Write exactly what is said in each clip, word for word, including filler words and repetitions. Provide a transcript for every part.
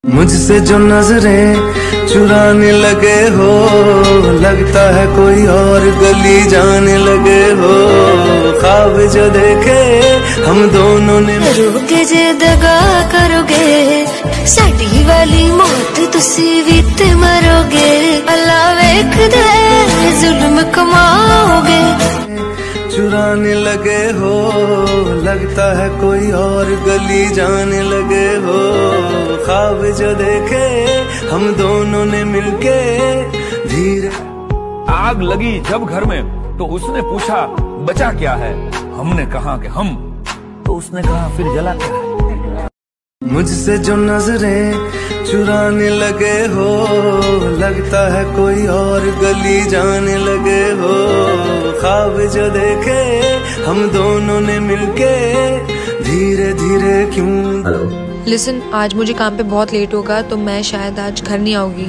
मुझसे जो नजरें चुराने लगे हो, लगता है कोई और गली जाने लगे हो। ख्वाब जो देखे हम दोनों ने, करोगे जे दगा करोगे साडी वाली मौत तुसी भी ते मरोगे। अल्लाह वेख दे जुल्म कमाओगे। चुराने लगे हो, लगता है कोई और गली जाने लगे हो। ख्वाब जो देखे हम दोनों ने मिलके धीरे। आग लगी जब घर में तो उसने पूछा बचा क्या है, हमने कहा कि हम, तो उसने कहा फिर जला क्या है। मुझसे जो नजरें चुराने लगे हो, लगता है कोई और गली जाने लगे हो। ख्वाब जो देखे हम दोनों ने मिलके धीरे धीरे क्यों। लिसन, आज मुझे काम पे बहुत लेट होगा तो मैं शायद आज घर नहीं आऊंगी।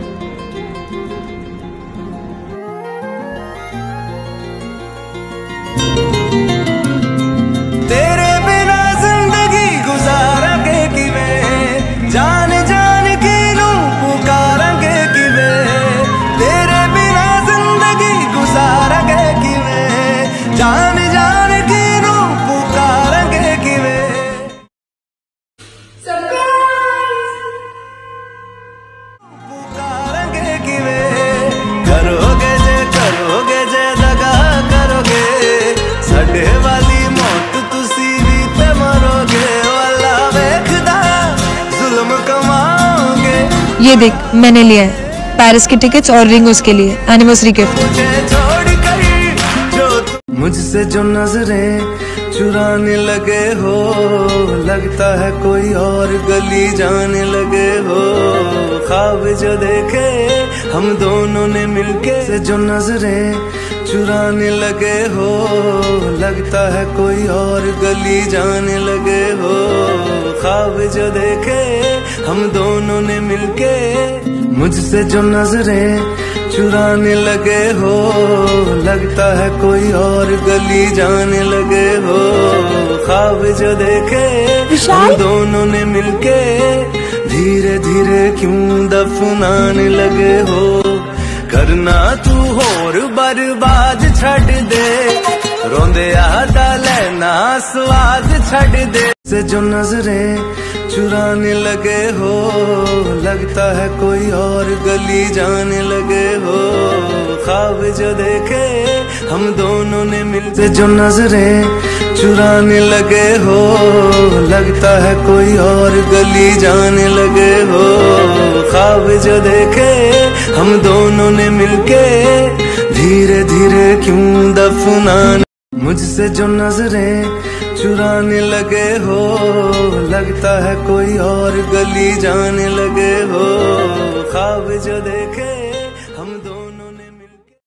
तेरे बिना जिंदगी गुजारेंगे किवें, जान जान की नू पुकारेंगे किवें। तेरे बिना जिंदगी गुजारेंगे किवें, जान जान की नू पुकारेंगे किवें। पुकारेंगे किवें। करोगे जे करोगे जे दगा करोगे, साडे वाली मौत तुसी भी ते मरोगे। वाला वेखदा जुल्म कमाओगे। ये देख, मैंने लिया है पेरिस की टिकट्स और रिंग उसके लिए एनिवर्सरी गिफ्ट। मुझे छोड़ कर जो तु- मुझसे जो नजरें चुराने लगे हो, लगता है कोई और गली जाने लगे हो। ख्वाब जो देखे हम दोनों ने मिलके, से जो नजरें चुराने लगे हो, लगता है कोई और गली जाने लगे हो। ख्वाब जो देखे हम दोनों ने मिलके, मुझसे जो नजरें चुराने लगे हो, लगता है कोई और गली जाने लगे हो। ख्वाब जो देखे हम दोनों ने मिलके धीरे धीरे क्यों दफनाने लगे हो। करना तू होर बर्बाद छड़ दे, रोंदे आदा लेना स्वाद छड़ दे। से जो नजरें चुराने लगे हो, लगता है कोई और गली जाने लगे हो। ख्वाब जो देखे हम दोनों ने मिलके, जो नजरें चुराने लगे हो, लगता है कोई और गली जाने लगे हो। ख्वाब जो देखे हम दोनों ने मिलके धीरे धीरे क्यों दफनाने। मुझसे जो नजरें चुराने लगे हो, लगता है कोई और गली जाने लगे हो। ख्वाब जो देखे